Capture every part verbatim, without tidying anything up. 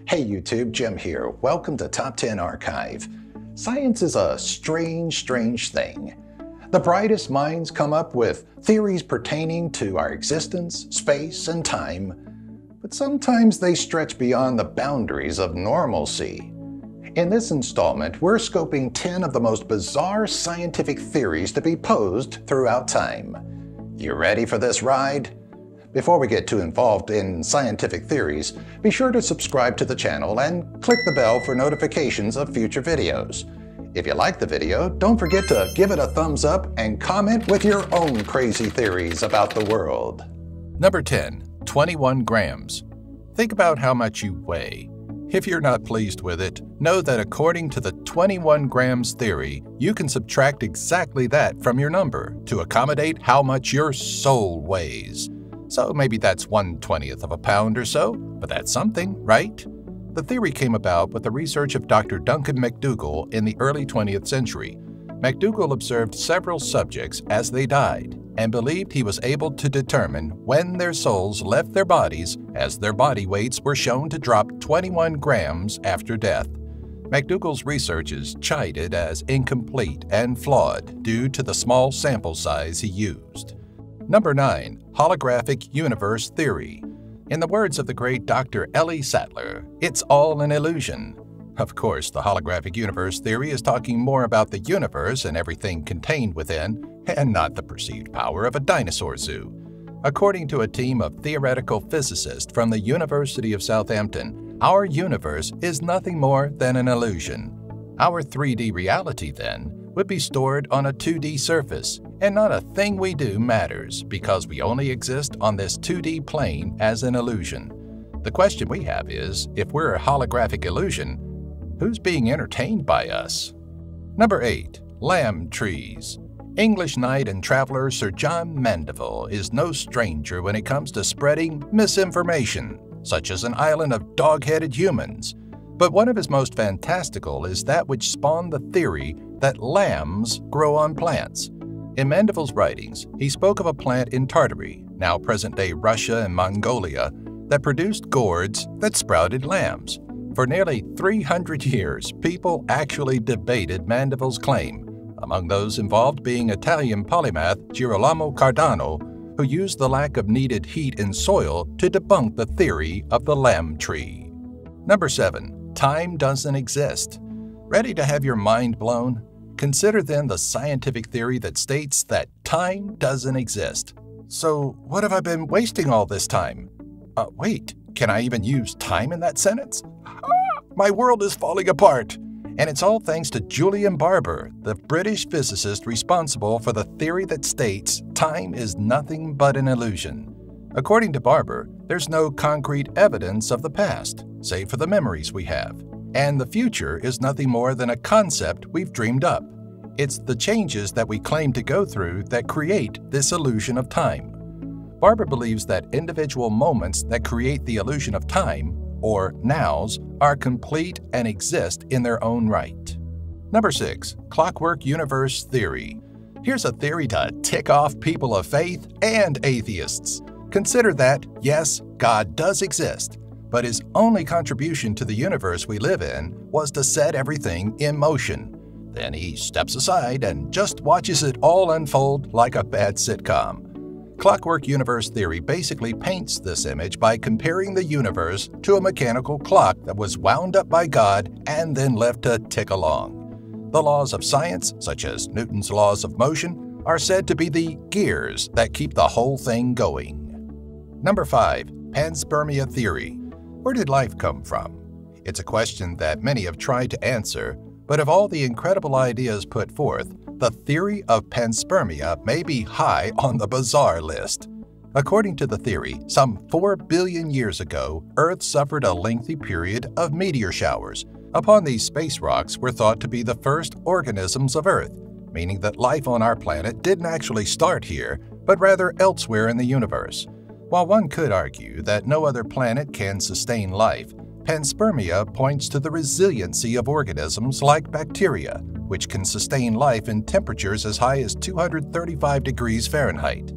Hey YouTube, Jim here. Welcome to Top ten Archive. Science is a strange, strange thing. The brightest minds come up with theories pertaining to our existence, space, and time, but sometimes they stretch beyond the boundaries of normalcy. In this installment, we're scoping ten of the most bizarre scientific theories to be posed throughout time. You ready for this ride? Before we get too involved in scientific theories, be sure to subscribe to the channel and click the bell for notifications of future videos. If you like the video, don't forget to give it a thumbs up and comment with your own crazy theories about the world. Number ten. twenty-one grams. Think about how much you weigh. If you're not pleased with it, know that according to the twenty-one grams theory, you can subtract exactly that from your number to accommodate how much your soul weighs. So maybe that's one twentieth of a pound or so, but that's something, right? The theory came about with the research of Doctor Duncan McDougall in the early twentieth century. McDougall observed several subjects as they died and believed he was able to determine when their souls left their bodies as their body weights were shown to drop twenty-one grams after death. McDougall's research is chided as incomplete and flawed due to the small sample size he used. Number nine. Holographic universe theory. In the words of the great Doctor Ellie Sattler, it's all an illusion. Of course, the holographic universe theory is talking more about the universe and everything contained within, and not the perceived power of a dinosaur zoo. According to a team of theoretical physicists from the University of Southampton, our universe is nothing more than an illusion. Our three D reality, then, would be stored on a two D surface, and not a thing we do matters because we only exist on this two D plane as an illusion. The question we have is, if we're a holographic illusion, who's being entertained by us? Number eight. Lamb trees. English knight and traveler Sir John Mandeville is no stranger when it comes to spreading misinformation, such as an island of dog-headed humans. But one of his most fantastical is that which spawned the theory that lambs grow on plants. In Mandeville's writings, he spoke of a plant in Tartary, now present-day Russia and Mongolia, that produced gourds that sprouted lambs. For nearly three hundred years, people actually debated Mandeville's claim, among those involved being Italian polymath Girolamo Cardano, who used the lack of needed heat in soil to debunk the theory of the lamb tree. Number seven. Time doesn't exist. Ready to have your mind blown? Consider then the scientific theory that states that time doesn't exist. So what have I been wasting all this time? Uh, wait, can I even use time in that sentence? Ah, my world is falling apart. And it's all thanks to Julian Barbour, the British physicist responsible for the theory that states time is nothing but an illusion. According to Barbour, there's no concrete evidence of the past, save for the memories we have. And the future is nothing more than a concept we've dreamed up. It's the changes that we claim to go through that create this illusion of time. Barbour believes that individual moments that create the illusion of time, or nows, are complete and exist in their own right. Number six. Clockwork universe theory. Here's a theory to tick off people of faith and atheists. Consider that, yes, God does exist, but his only contribution to the universe we live in was to set everything in motion. Then he steps aside and just watches it all unfold like a bad sitcom. Clockwork universe theory basically paints this image by comparing the universe to a mechanical clock that was wound up by God and then left to tick along. The laws of science, such as Newton's laws of motion, are said to be the gears that keep the whole thing going. Number five. Panspermia Theory. Where did life come from? It's a question that many have tried to answer, but of all the incredible ideas put forth, the theory of panspermia may be high on the bizarre list. According to the theory, some four billion years ago, Earth suffered a lengthy period of meteor showers. Upon these space rocks were thought to be the first organisms of Earth, meaning that life on our planet didn't actually start here, but rather elsewhere in the universe. While one could argue that no other planet can sustain life, panspermia points to the resiliency of organisms like bacteria, which can sustain life in temperatures as high as two hundred thirty-five degrees Fahrenheit.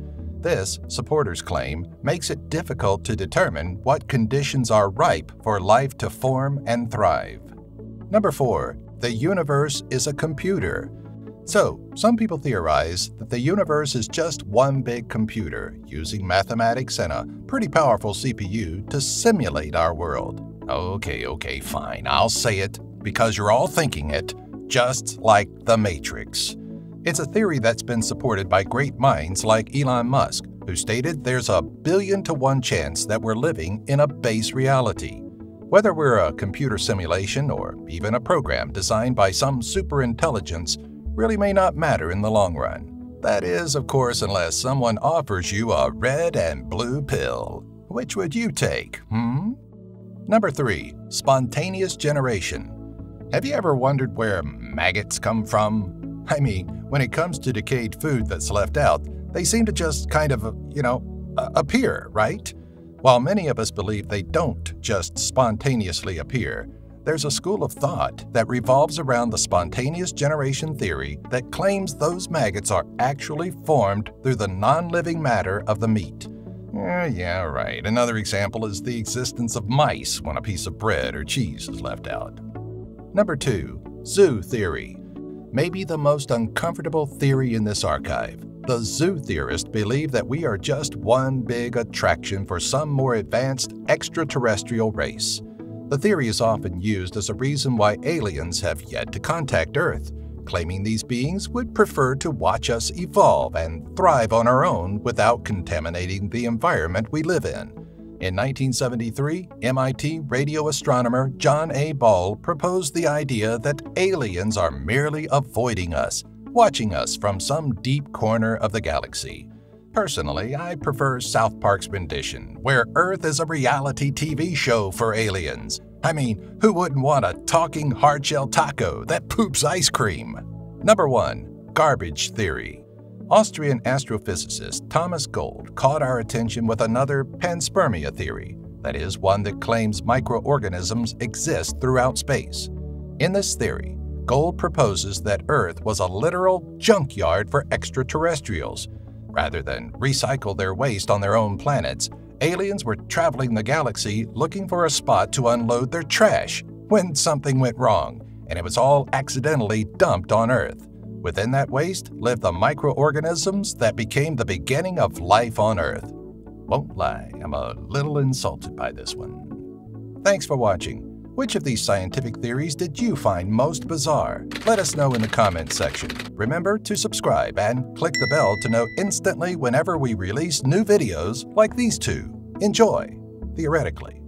This, supporters claim, makes it difficult to determine what conditions are ripe for life to form and thrive. Number four. The universe is a computer. So, some people theorize that the universe is just one big computer using mathematics and a pretty powerful C P U to simulate our world. Okay, okay, fine, I'll say it because you're all thinking it, just like the Matrix. It's a theory that's been supported by great minds like Elon Musk, who stated there's a billion to one chance that we're living in a base reality. Whether we're a computer simulation or even a program designed by some superintelligence really may not matter in the long run. That is, of course, unless someone offers you a red and blue pill. Which would you take, hmm? Number three. Spontaneous generation. Have you ever wondered where maggots come from? I mean, when it comes to decayed food that's left out, they seem to just kind of, you know, appear, right? While many of us believe they don't just spontaneously appear, there's a school of thought that revolves around the spontaneous generation theory that claims those maggots are actually formed through the non-living matter of the meat. Eh, yeah, right. Another example is the existence of mice when a piece of bread or cheese is left out. Number two. Zoo theory. Maybe the most uncomfortable theory in this archive. The zoo theorists believe that we are just one big attraction for some more advanced extraterrestrial race. The theory is often used as a reason why aliens have yet to contact Earth, claiming these beings would prefer to watch us evolve and thrive on our own without contaminating the environment we live in. In nineteen seventy-three, M I T radio astronomer John A. Ball proposed the idea that aliens are merely avoiding us, watching us from some deep corner of the galaxy. Personally, I prefer South Park's rendition, where Earth is a reality T V show for aliens. I mean, who wouldn't want a talking hard-shell taco that poops ice cream? Number one. Garbage theory. Austrian astrophysicist Thomas Gold caught our attention with another Panspermia Theory, that is, one that claims microorganisms exist throughout space. In this theory, Gold proposes that Earth was a literal junkyard for extraterrestrials. Rather than recycle their waste on their own planets, aliens were traveling the galaxy looking for a spot to unload their trash when something went wrong, and it was all accidentally dumped on Earth. Within that waste lived the microorganisms that became the beginning of life on Earth. Won't lie, I'm a little insulted by this one. Thanks for watching. Which of these scientific theories did you find most bizarre? Let us know in the comments section. Remember to subscribe and click the bell to know instantly whenever we release new videos like these two. Enjoy, theoretically.